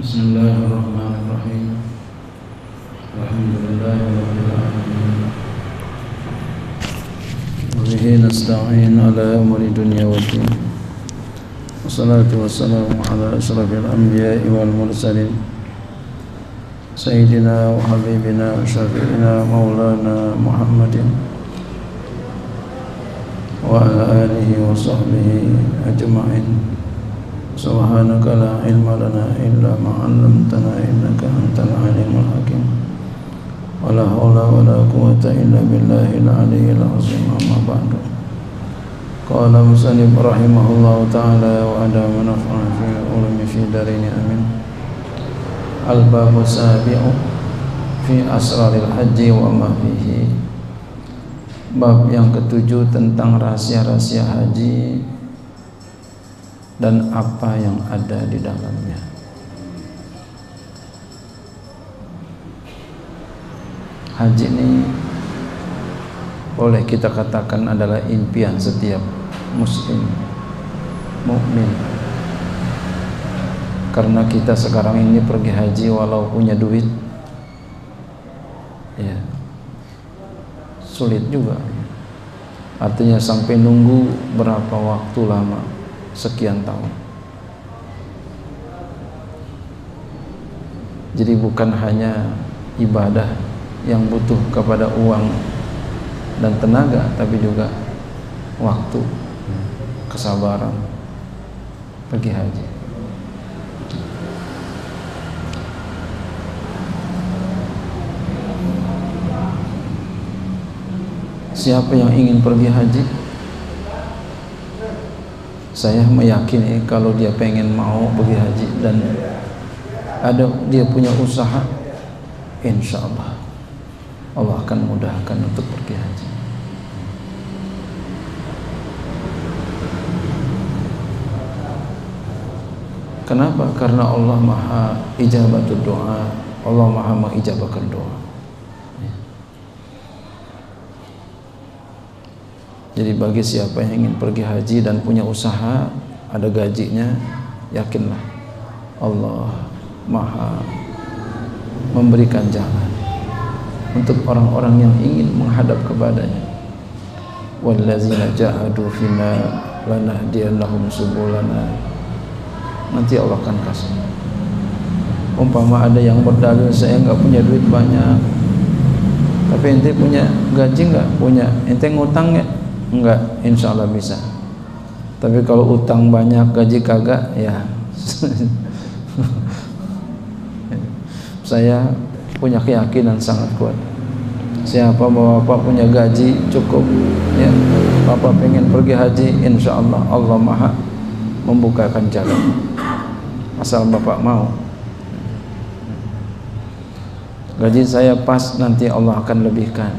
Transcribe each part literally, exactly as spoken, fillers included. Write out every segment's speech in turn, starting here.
Bismillahirrahmanirrahim. Alhamdulillahirabbil alamin. Wa bihi nasta'in ala umuri dunya waddin. Wassalatu wassalamu ala asyrafil anbiya'i wal mursalin. Sayyidina wa habibina wa syafi'ina maulana Muhammadin wa ala alihi wa sahbihi ajma'in. Subhanaka la ilma lana illa ma 'allamtana innaka antal alimul hakim. Wala haula wala quwwata illa billahil aliyyil azim. Amma ba'du. Qala musannif rahimahullahu ta'ala wa adama naf'ana fi ulumi fi darini amin. Al-babu sabi'u fi asraril haji wa ma fihi. Bab yang ketujuh tentang rahasia-rahasia haji dan apa yang ada di dalamnya. Haji ini boleh kita katakan adalah impian setiap muslim mukmin. Karena kita sekarang ini pergi haji walau punya duit, ya sulit juga. Artinya sampai nunggu berapa waktu lama, sekian tahun. Jadi bukan hanya ibadah yang butuh kepada uang dan tenaga, tapi juga waktu, kesabaran pergi haji. Siapa yang ingin pergi haji, saya meyakini kalau dia pengen mau pergi haji dan ada dia punya usaha, insya Allah Allah akan mudahkan untuk pergi haji. Kenapa? Karena Allah maha ijabatul doa, Allah maha mengijabahkan doa. Jadi bagi siapa yang ingin pergi haji dan punya usaha, ada gajinya, yakinlah Allah maha memberikan jalan untuk orang-orang yang ingin menghadap kepadanya. Wallazina jahadu fina lanahdiyannahum subulana. Nanti Allah akan kasih. Umpama ada yang berdalil, saya enggak punya duit banyak, tapi ente punya gaji enggak? Punya. Ente ngutang enggak? Enggak, insya Allah bisa. Tapi kalau utang banyak, gaji kagak, ya saya punya keyakinan sangat kuat. Siapa bapak punya gaji cukup, ya bapak pengen pergi haji, insya Allah Allah maha membukakan jalan, asal bapak mau. Gaji saya pas, nanti Allah akan lebihkan.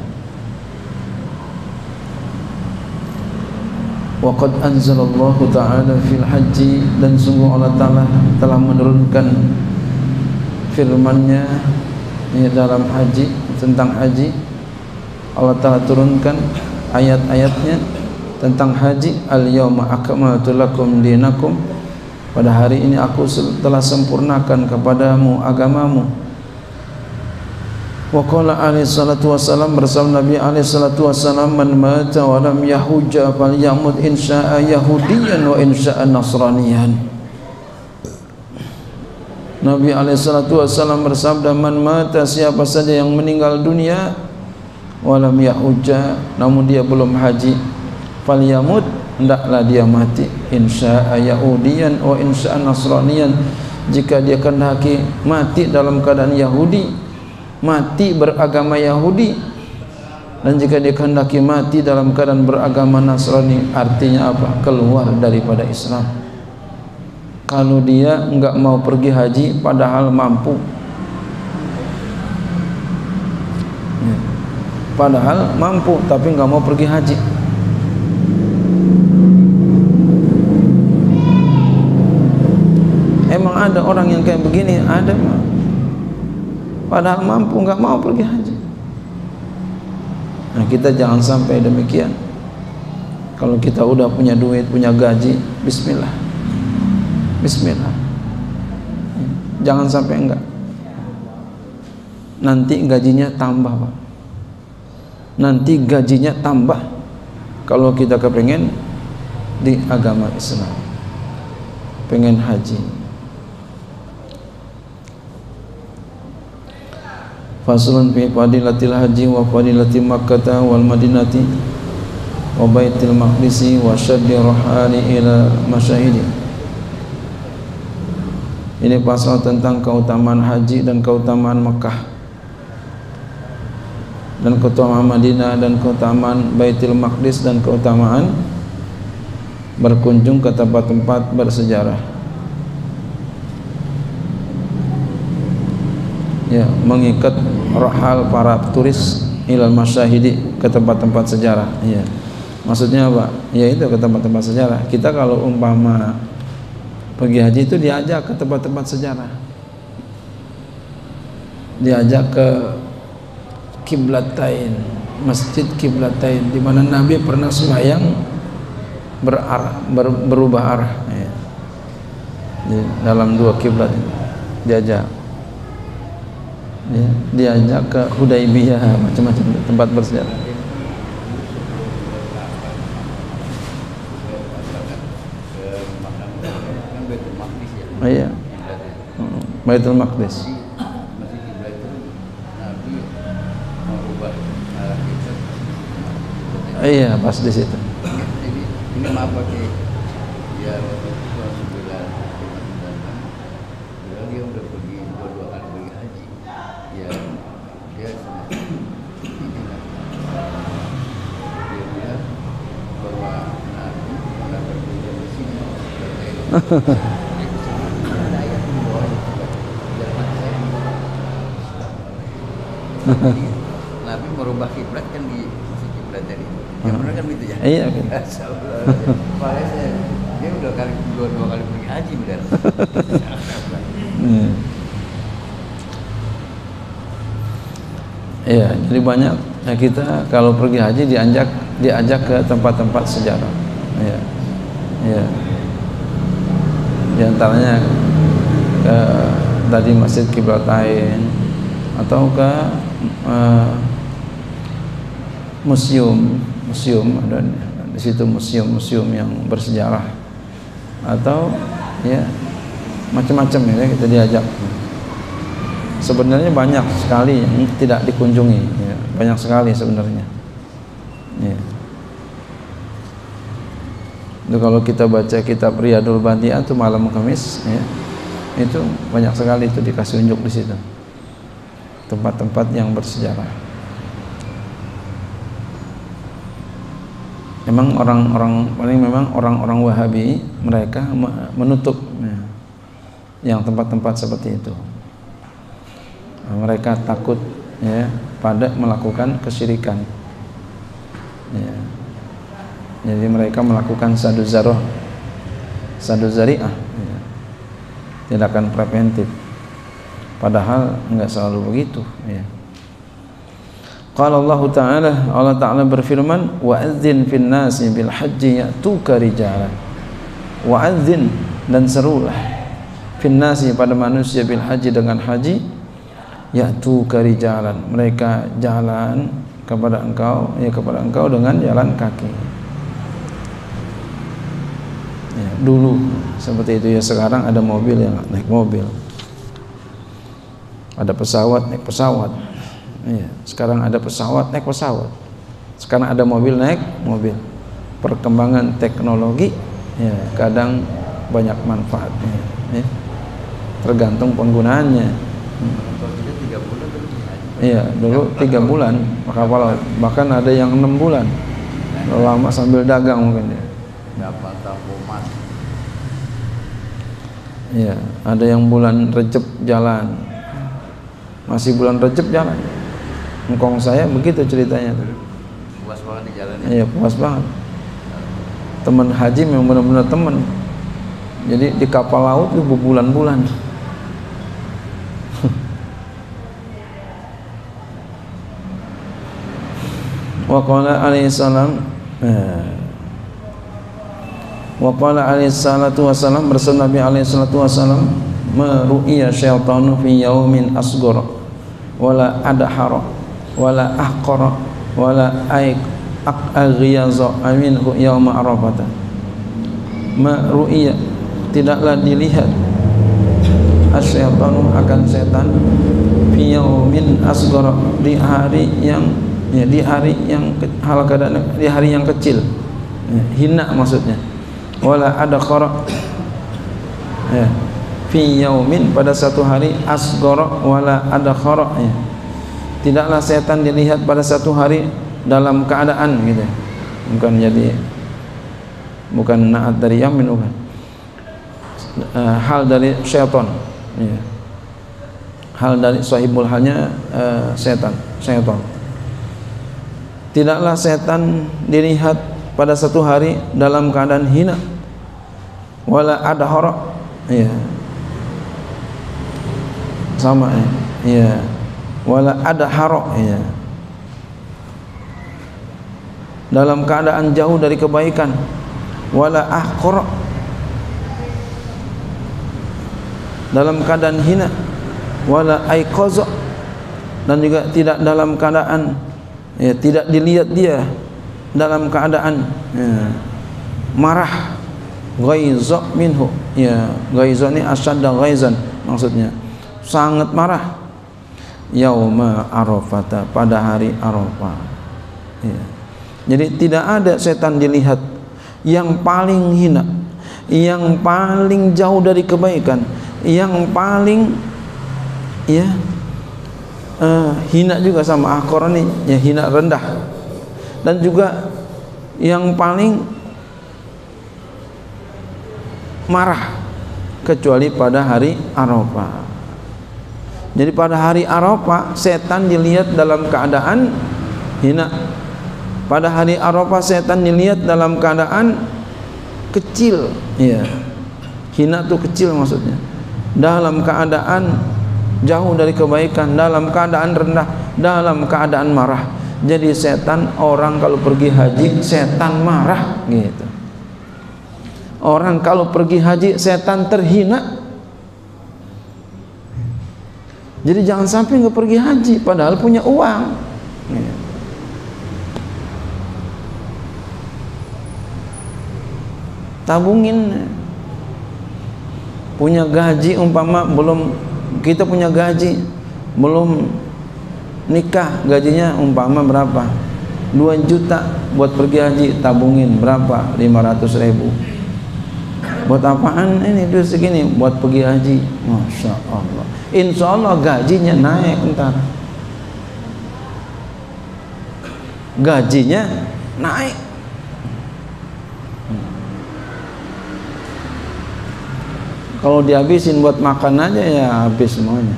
Wa qad anzalallahu ta'ala fil haji, dan sungguh Allah Ta'ala telah menurunkan firman-Nya ya, dalam haji, tentang haji. Allah Ta'ala turunkan ayat-ayatnya tentang haji. Al-yawma akmaltu lakum dinakum, pada hari ini aku telah sempurnakan kepadamu agamamu. Wa qala alaihi salatu wassalam, bersama Nabi alaihi salatu wassalam, man mata wa lam yahujja falyamut insya'a yahudiyan wa insya'a nasraniyan. Nabi alaihi salatu wassalam bersabda, man mata, siapa saja yang meninggal dunia, wa lam yahujja, namun dia belum haji, falyamut, hendaklah dia mati, insya'a yahudiyan wa insya'a nasraniyan, jika dia kehendaki mati dalam keadaan Yahudi, mati beragama Yahudi, dan jika dia kehendaki mati dalam keadaan beragama Nasrani, artinya apa? Keluar daripada Islam. Kalau dia enggak mau pergi haji padahal mampu, ya, padahal mampu tapi enggak mau pergi haji, emang ada orang yang kayak begini? Ada, padahal mampu enggak mau pergi haji. Nah, kita jangan sampai demikian. Kalau kita udah punya duit, punya gaji, bismillah, bismillah, jangan sampai enggak. Nanti gajinya tambah, Pak. Nanti gajinya tambah kalau kita kepengen di agama Islam, pengen haji. Faslun fi fadilatil haji wa fadilati Makkah wal Madinati wa Baitil Maqdisi wa syaddi rahali ila masyahidi. Ini pasal tentang keutamaan haji dan keutamaan Mekah dan keutamaan Madinah dan keutamaan Baitul Maqdis dan keutamaan berkunjung ke tempat-tempat bersejarah. Ya, mengikat rahal para turis ilal masyahidi, ke tempat-tempat sejarah. Ya. Maksudnya apa? Ya itu ke tempat-tempat sejarah. Kita kalau umpama pergi haji itu diajak ke tempat-tempat sejarah. Diajak ke Kiblatain, Masjid Kiblatain, di mana Nabi pernah sembahyang berarah, ber, berubah arah ya. Di dalam dua kiblat diajak ya, diajak ke Hudaibiyah, macam-macam tempat bersejarah. Oh iya, Baitul Maqdis. Iya, pas di situ. Jadi ini maaf pakai ya waktu itu sembilan dia udah pergi dua dua kali pergi haji. Ya dia sama ini lah. Dia bilang bahwa Nabi pernah pergi dari sini ada ayat di bawah itu jangan saya Nabi merubah kiblat kan di masjid kiblat tadi. Ya benar kan gitu ya? Iya. Padahal saya dia udah kali dua dua kali pergi haji benar. Hmm. Iya, jadi banyak ya kita kalau pergi haji diajak diajak ke tempat-tempat sejarah. Iya. Iya. Di antaranya ke tadi Masjid Kiblatain atau ke uh, museum museum ada di situ museum-museum yang bersejarah atau ya macam-macam ya kita diajak. Sebenarnya banyak sekali yang tidak dikunjungi ya, banyak sekali sebenarnya ya. Itu kalau kita baca kitab Riyadul Badi'ah itu malam Kamis ya, itu banyak sekali itu dikasih unjuk di situ tempat-tempat yang bersejarah. Memang orang-orang paling memang orang-orang Wahabi mereka menutup ya, yang tempat-tempat seperti itu. Mereka takut ya pada melakukan kesyirikan. Ya. Jadi mereka melakukan sadu zaroh, sadu zari'ah, ya. Tindakan preventif. Padahal enggak selalu begitu. Ya. Qala Allah Ta'ala, Allah Ta'ala berfirman, wa'adzin fin nasi bil haji ya'tuka rijalan. Wa'adzin, dan serulah fin nasi pada manusia bil haji dengan haji ya'tuka rijalan, mereka jalan kepada engkau ya kepada engkau dengan jalan kaki. Ya, dulu seperti itu ya, sekarang ada mobil yang naik mobil, ada pesawat naik pesawat. Ya, sekarang ada pesawat naik pesawat, sekarang ada mobil naik mobil. Perkembangan teknologi ya kadang banyak manfaatnya ya, tergantung penggunaannya. Iya, dulu tiga bulan kapal laut, bahkan ada yang enam bulan lama sambil dagang mungkin ya. Dapat tapomat. Iya, ada yang bulan Rejab jalan, masih bulan Rejab jalan. Engkong saya begitu ceritanya tuh. Puas banget di jalan. Iya, puas banget. Teman haji memang benar-benar teman. Jadi di kapal laut itu berbulan-bulan. Wa qala alaihi salam Wa qala alaihi salatu wasalam, bersama Nabi alaihi salatu wasalam, ma ru'iya syaitanu fi yaumin asghara wala adhara wala ahqara wala aiq aghiyaza aminhu yauma arafata. Ma ru'iya, tidaklah dilihat asyaitanu akan setan fi yaumin asghara, di hari yang ya, di hari yang hal keadaan di hari yang kecil, ya, hina maksudnya. Wala adkhara, ya, fi yaumin, pada satu hari, asghara wala adkhara, ya, tidaklah setan dilihat pada satu hari dalam keadaan gitu, bukan jadi bukan naat dari yamin, bukan. Uh, hal dari syaitan, ya. Hal dari sahibul halnya uh, setan, syaitan. Tidaklah setan dilihat pada satu hari dalam keadaan hina, wala adhara, ya, sama, ya, ya. Wala adhara, ya, dalam keadaan jauh dari kebaikan, wala ahqara, dalam keadaan hina, wala aiqaza, dan juga tidak dalam keadaan, ya, tidak dilihat dia dalam keadaan, ya, marah, ghaiza minhu, ya, ghaiza ini asyadda ghaizan, maksudnya sangat marah, yauma arafata, pada hari Arafah, ya. Jadi tidak ada setan dilihat yang paling hina, yang paling jauh dari kebaikan, yang paling, ya, uh, hina juga sama akhor ini, ya, hina rendah, dan juga yang paling marah kecuali pada hari Arafah. Jadi pada hari Arafah setan dilihat dalam keadaan hina. Pada hari Arafah setan dilihat dalam keadaan kecil, ya. Hina itu kecil maksudnya. Dalam keadaan jauh dari kebaikan, dalam keadaan rendah, dalam keadaan marah. Jadi setan, orang kalau pergi haji setan marah gitu. Orang kalau pergi haji setan terhina. Jadi jangan sampai nggak pergi haji padahal punya uang, gitu. Tabungin, punya gaji umpama belum, kita punya gaji belum nikah, gajinya umpama berapa, dua juta, buat pergi haji tabungin berapa, lima ratus ribu. Buat apaan ini duit segini? Buat pergi haji. Masya Allah, insya Allah gajinya naik ntar, gajinya naik. Kalau dihabisin buat makan aja ya habis semuanya.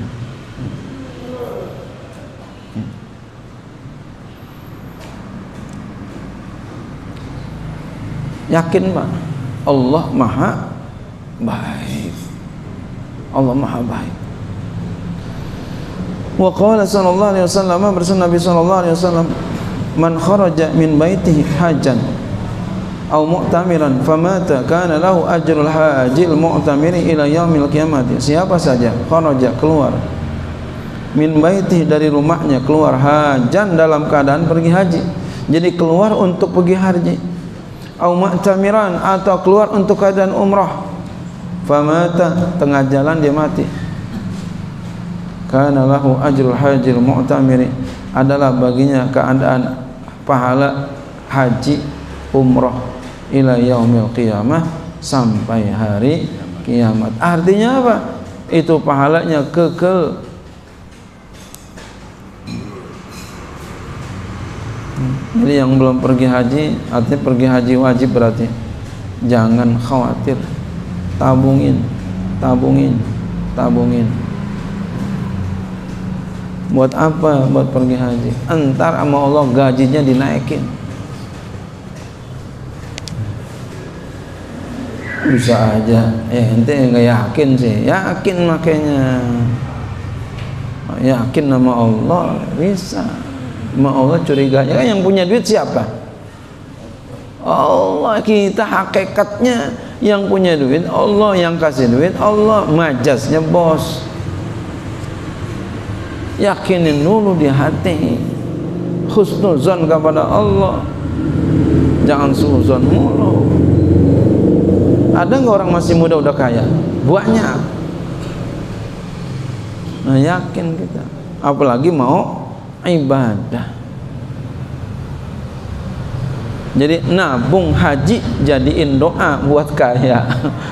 Yakin Pak, Allah maha baik, Allah maha baik. Wa qala sallallahu alaihi wasallam, bersama Nabi sallallahu alaihi wasallam, man kharaja min baitihi hajjan aw mu'tamiran famata kana lahu ajrul hajil mu'tamiri ila yaumil qiyamati. Siapa saja kharaja, keluar, min baitihi, dari rumahnya, keluar, hajan, dalam keadaan pergi haji, jadi keluar untuk pergi haji, aw mu'tamiran, atau keluar untuk keadaan umrah, famata, tengah jalan dia mati, kana lahu ajrul hajil mu'tamiri, adalah baginya keadaan pahala haji umrah ila yaumil qiyamah, sampai hari kiamat. Artinya apa? Itu pahalanya kekal. Jadi yang belum pergi haji, artinya pergi haji wajib, berarti jangan khawatir, tabungin, tabungin, tabungin. Buat apa? Buat pergi haji. Entar sama Allah gajinya dinaikin. Bisa aja, eh ente nggak yakin sih, yakin makanya, yakin nama Allah bisa, sama Allah curiganya kan yang punya duit siapa? Allah. Kita hakikatnya yang punya duit Allah, yang kasih duit Allah, majasnya bos. Yakinin dulu di hati, husnuzon kepada Allah, jangan suuzon mulu. Ada nggak orang masih muda udah kaya? Banyak. Nah, yakin kita, apalagi mau ibadah. Jadi nabung haji jadiin doa buat kaya.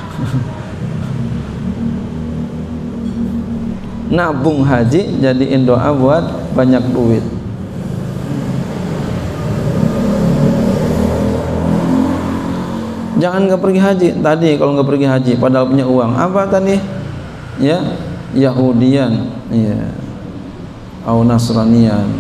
Nabung haji jadiin doa buat banyak duit. Jangan nggak pergi haji. Tadi kalau nggak pergi haji padahal punya uang, apa tadi? Ya, Yahudian, ya, atau Nasranian.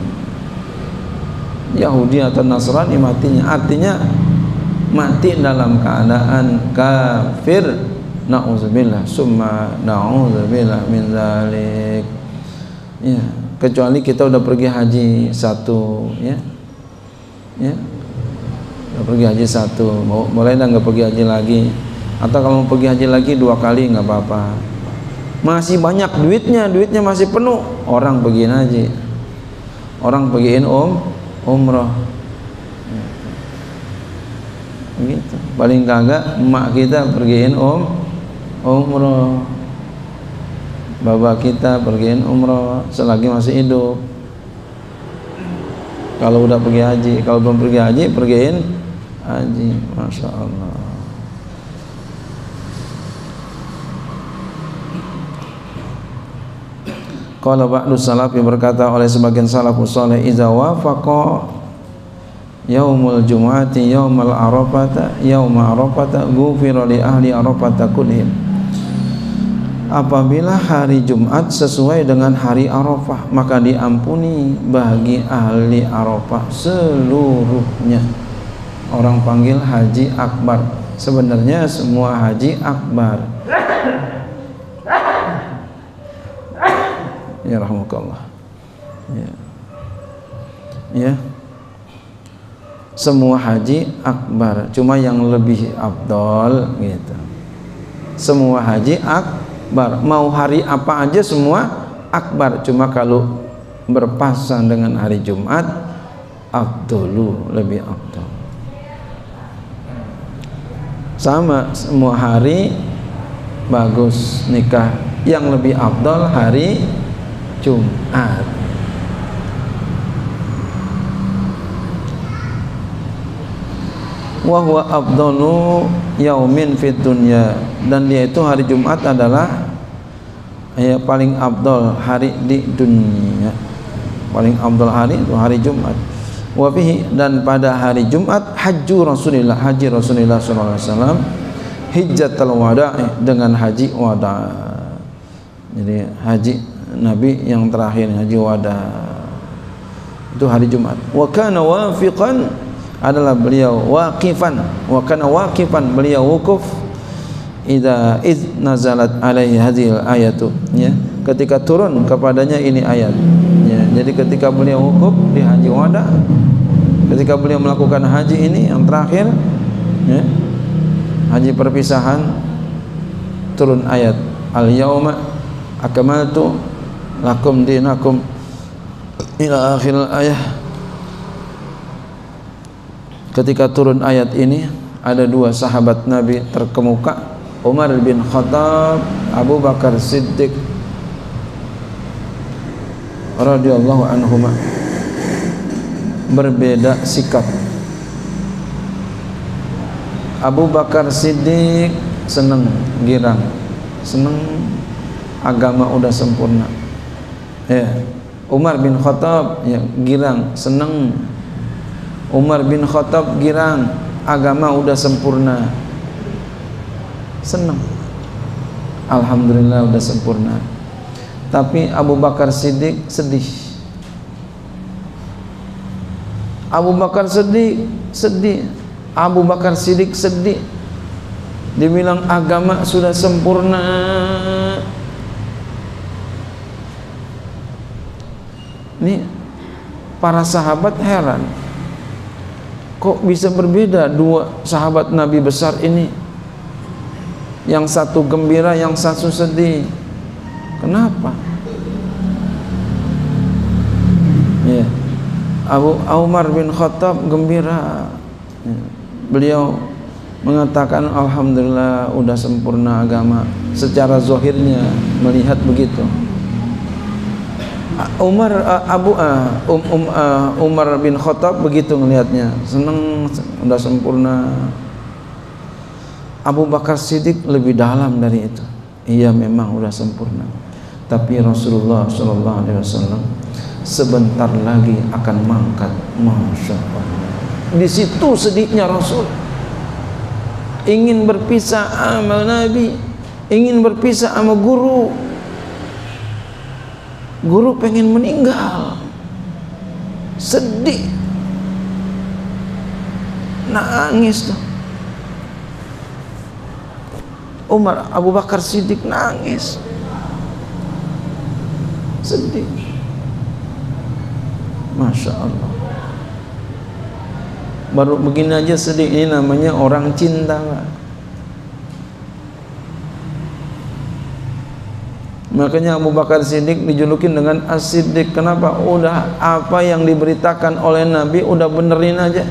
Yahudi atau Nasrani matinya, artinya mati dalam keadaan kafir. Na'udzubillah, summa na'udzubillah min dzalik. Ya, kecuali kita udah pergi haji satu, ya, ya, udah pergi haji satu, mau boleh dah nggak pergi haji lagi, atau kalau mau pergi haji lagi dua kali nggak apa-apa. Masih banyak duitnya, duitnya masih penuh, orang pergiin haji, orang pergiin um, umroh. Gitu. Paling kagak emak kita pergiin um umroh, bapak kita pergiin umroh selagi masih hidup. Kalau udah pergi haji, kalau belum pergi haji, pergiin haji. Masya Allah. Qala ba'du salafi, berkata oleh sebagian salafus saleh, iza wafaqa yaumul jumu'ati yaumal arafata yauma arafata ghufira li ahli arafata kullihim. Apabila hari Jumat sesuai dengan hari Arafah, maka diampuni bagi ahli Arafah seluruhnya. Orang panggil haji akbar, sebenarnya semua haji akbar. Ya rahmukallah. Ya. Ya. Semua haji akbar, cuma yang lebih afdol gitu. Semua haji akbar, mau hari apa aja semua akbar, cuma kalau berpasan dengan hari Jumat afdolu, lebih afdol. Sama, semua hari bagus nikah, yang lebih afdol hari Jumat. Wa huwa afdalu yaumin fid dunya, dan dia itu hari Jumat adalah ya paling afdal hari di dunia. Paling afdal hari itu hari Jumat. Wa fihi, dan pada hari Jumat hajju Rasulillah, haji Rasulullah sallallahu alaihi wasallam, hijjatul wada', dengan haji wada'. Jadi haji Nabi yang terakhir, haji wada', itu hari Jumat. Wa kana wafiqan, adalah beliau waqifan, wa kana waqifan, beliau wukuf idza iz nazalat alaihi hadhil ayatu, ya, ketika turun kepadanya ini ayat, ya. Jadi ketika beliau wukuf di haji wada, ketika beliau melakukan haji ini yang terakhir, ya, haji perpisahan, turun ayat al yauma akmaltu lakum dinakum ila akhir ayat. Ketika turun ayat ini, ada dua sahabat Nabi terkemuka, Umar bin Khattab, Abu Bakar Siddiq radhiyallahu anhuma, berbeda sikap. Abu Bakar Siddiq seneng, girang, seneng agama udah sempurna. Ya, Umar bin Khattab ya girang, seneng. Umar bin Khattab girang, agama udah sempurna, senang, alhamdulillah udah sempurna. Tapi Abu Bakar Siddiq sedih. Abu Bakar sedih, sedih. Abu Bakar Siddiq sedih. Dibilang agama sudah sempurna. Ini para sahabat heran. kok bisa berbeda dua sahabat Nabi besar ini? Yang satu gembira, yang satu sedih. Kenapa? Ya. Abu Umar bin Khattab gembira. Ya. Beliau mengatakan alhamdulillah udah sempurna agama, secara zahirnya melihat begitu. Umar Abu um, um, uh, Umar bin Khattab begitu melihatnya, senang, udah sempurna. Abu Bakar Siddiq lebih dalam dari itu. Iya, memang udah sempurna, tapi Rasulullah shallallahu alaihi wasallam sebentar lagi akan mangkat. Masya Allah. Di situ sedihnya Rasul. Ingin berpisah sama Nabi, ingin berpisah sama guru. Guru pengen meninggal, sedih, nangis tuh. Umar Abu Bakar Siddiq nangis, sedih. Masya Allah. Baru begini aja sedih. Ini namanya orang cinta, Pak. Makanya Abu Bakar Siddiq dijulukin dengan As-Siddiq. Kenapa? Udah apa yang diberitakan oleh Nabi udah benerin aja.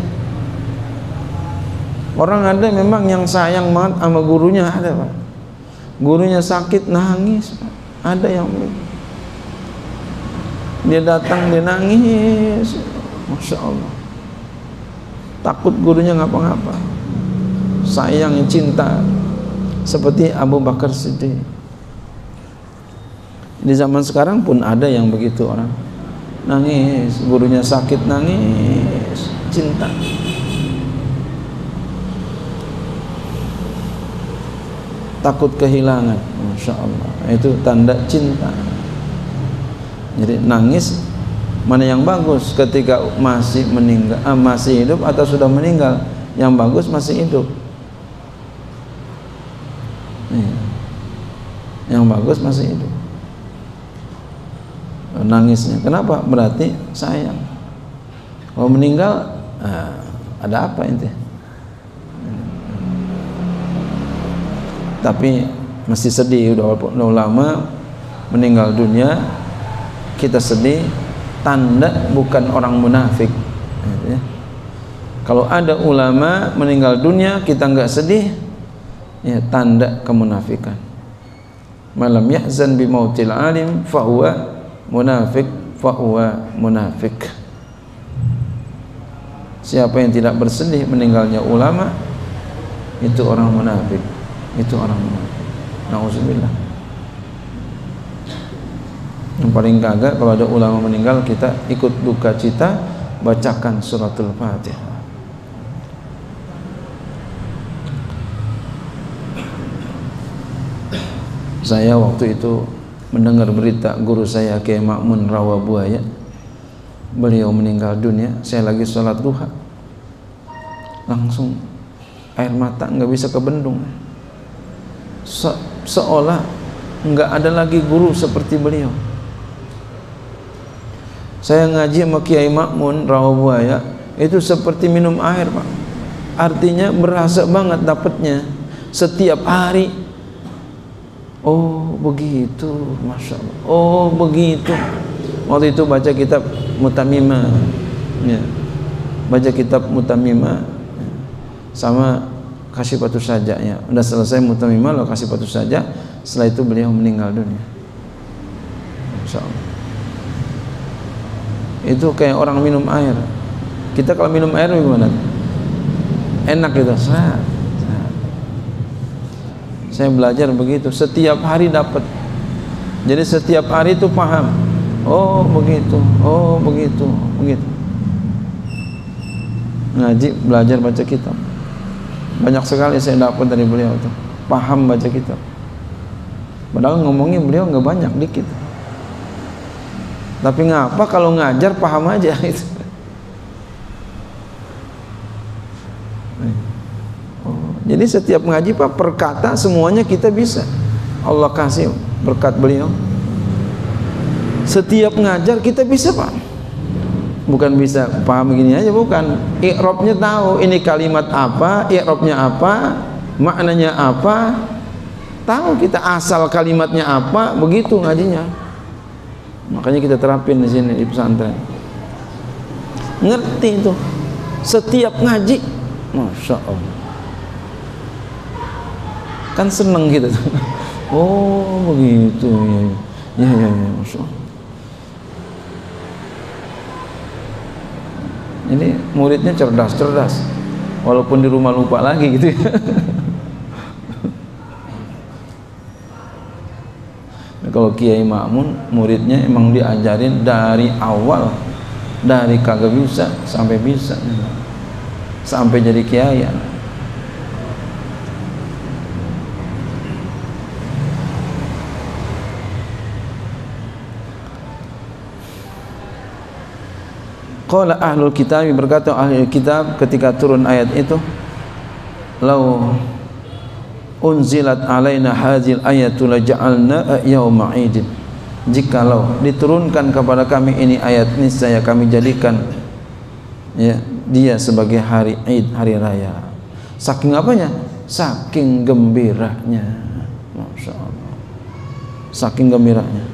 Orang ada memang yang sayang banget sama gurunya, ada, Pak. Gurunya sakit nangis, Pak. Ada yang dia datang dia nangis. Masya Allah. Takut gurunya ngapa-ngapa. Sayang, cinta. Seperti Abu Bakar Siddiq. Di zaman sekarang pun ada yang begitu, orang nangis, gurunya sakit nangis, cinta. Takut kehilangan. Masya Allah. Itu tanda cinta. Jadi nangis mana yang bagus ketika masih meninggal, ah, masih hidup atau sudah meninggal? Yang bagus masih hidup. Nih. Yang bagus masih hidup. Nangisnya, kenapa? Berarti sayang. Kalau meninggal, ah, ada apa ente? Tapi mesti sedih. Udah, udah lama meninggal dunia, kita sedih. Tanda bukan orang munafik. Ya. Kalau ada ulama meninggal dunia kita nggak sedih, ya tanda kemunafikan. Malam yahzan bi mautil alim fahuwa munafik, fahuwa munafik. Siapa yang tidak bersedih meninggalnya ulama, itu orang munafik. Itu orang munafik. Nauzubillah. Yang paling kagak kalau ada ulama meninggal kita ikut duka cita, bacakan suratul Fatihah. Saya waktu itu mendengar berita guru saya Kiai Ma'mun Rawabuaya, beliau meninggal dunia. Saya lagi sholat duha, langsung air mata nggak bisa kebendung. Se seolah nggak ada lagi guru seperti beliau. Saya ngaji sama Kiai Ma'mun Rawabuaya itu seperti minum air, Pak. Artinya berasa banget dapatnya setiap hari. Oh begitu, Masya Allah. Oh begitu. Waktu itu baca kitab Mutamimah, ya. Baca kitab Mutamimah sama Kasyifatus Saja, ya. Udah selesai Mutamimah, lalu Kasyifatus Saja. Setelah itu beliau meninggal dunia. Masya Allah. Itu kayak orang minum air. Kita kalau minum air gimana? Enak gitu. Sehat. Saya belajar begitu, setiap hari dapat. Jadi setiap hari itu paham. Oh begitu, oh begitu, begitu. Ngaji, belajar baca kitab. Banyak sekali saya dapat dari beliau itu. Paham baca kitab. Padahal ngomongnya beliau nggak banyak, dikit. Tapi ngapa kalau ngajar paham aja itu. Jadi setiap ngaji, Pak, perkata semuanya kita bisa. Allah kasih berkat beliau. Setiap ngajar kita bisa, Pak. bukan bisa paham begini aja, bukan. I'rabnya tahu ini kalimat apa, i'rabnya apa, maknanya apa, tahu kita asal kalimatnya apa, begitu ngajinya. Makanya kita terapin di sini di pesantren. Ngerti itu. Setiap ngaji, masya Allah. Kan seneng gitu. Oh begitu ya, ya ya, ya masya Allah. Ini muridnya cerdas-cerdas, walaupun di rumah lupa lagi gitu ya. Kalau Kiai Ma'mun, muridnya emang diajarin dari awal, dari kagak bisa sampai bisa, sampai jadi kiai. Qala ahlul kitab, berkata ahlul kitab ketika turun ayat itu, lau unzilat alaina hadzil ayatu la ja'alna yauma idin, jikalau diturunkan kepada kami ini ayat, niscaya kami jadikan ya dia sebagai hari Id, hari raya. Saking apanya? Saking gembiranya, masya Allah, saking gembiranya.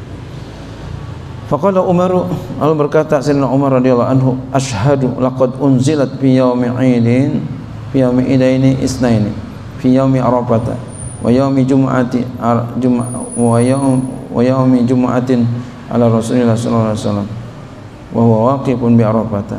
Faqala Umar, al berkata Sayyidina Umar radhiyallahu anhu, asyhadu laqad unzilat fi yaumi idin, fi yaumi idaini isnaini, fi yaumi arafata wa yaumi jumu'ati wa yaum wa yaumi jumu'atin ala Rasulillah sallallahu alaihi wasallam wa huwa waqifun bi arafata.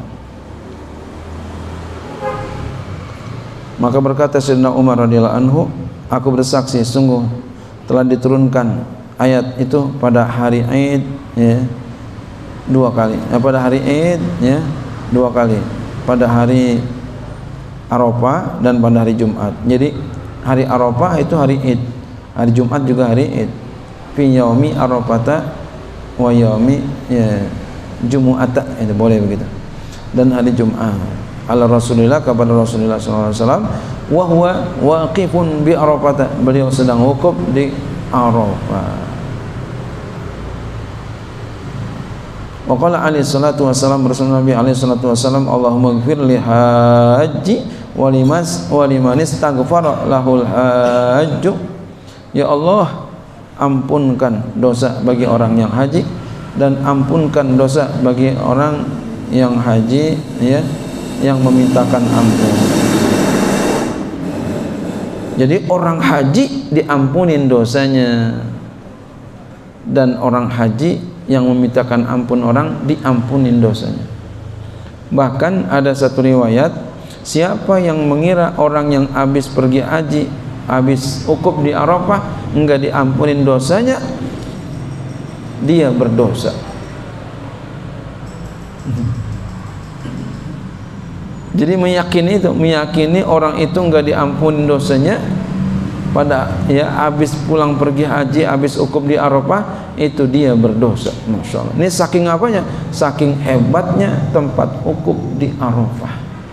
Maka berkata Sayyidina Umar radhiyallahu anhu, aku bersaksi sungguh telah diturunkan ayat itu pada hari Id ya, dua kali. Ya, pada hari Id ya, dua kali. Pada hari Arafah dan pada hari Jumat. Jadi hari Arafah itu hari Id, hari Jumat juga hari Id. Fi yaumi Arafata wa yaumi ya Jumu'ata, itu boleh begitu. Dan hari Jumat. Ala Rasulillah, kepada Rasulullah sallallahu alaihi wasallam, wa huwa waqifun bi Arafata, beliau sedang wukuf di Arafah. Wa qala alaihi salatu wassalam, Rasulullah Nabi alaihi salatu wassalam, Allahumma ighfir li haji wa limas wa liman istaghfara lahul hajju. Ya Allah, ampunkan dosa bagi orang yang haji dan ampunkan dosa bagi orang yang haji ya, yang memintakan ampun. Jadi orang haji diampunin dosanya, dan orang haji yang memintakan ampun orang diampunin dosanya. Bahkan ada satu riwayat, siapa yang mengira orang yang habis pergi haji, habis ukuf di Arafah enggak diampunin dosanya, dia berdosa. Jadi meyakini itu, meyakini orang itu enggak diampunin dosanya pada ya habis pulang pergi haji, habis ukuf di Arafah, itu dia berdosa. Masya Allah. Ini saking apanya? Saking hebatnya tempat ukuf di Arafah.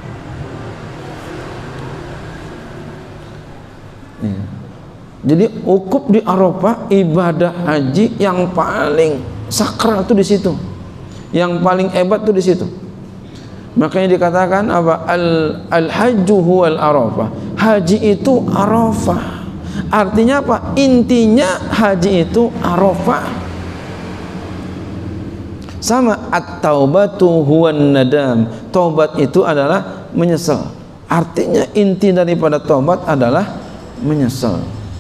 Ya. Jadi ukuf di Arafah ibadah haji yang paling sakral tuh di situ, yang paling hebat tuh di situ. Makanya dikatakan apa? Al al hajju huwal Arafah. Haji itu Arafah. Artinya apa? Intinya haji itu Arafah. Sama at-taubatu huwan nadam. Taubat itu adalah menyesal. Artinya inti daripada taubat adalah menyesal.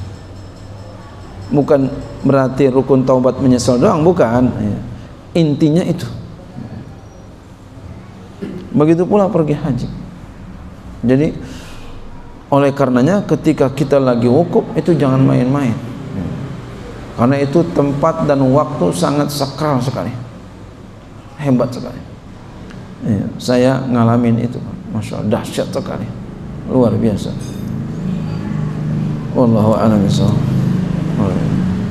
Bukan berarti rukun taubat menyesal doang, bukan. Intinya itu. Begitu pula pergi haji. Jadi oleh karenanya ketika kita lagi wukuf itu jangan main-main, karena itu tempat dan waktu sangat sakral sekali, hebat sekali. Ya, saya ngalamin itu, masya Allah, dahsyat sekali, luar biasa. Wallahu a'lam bishawab.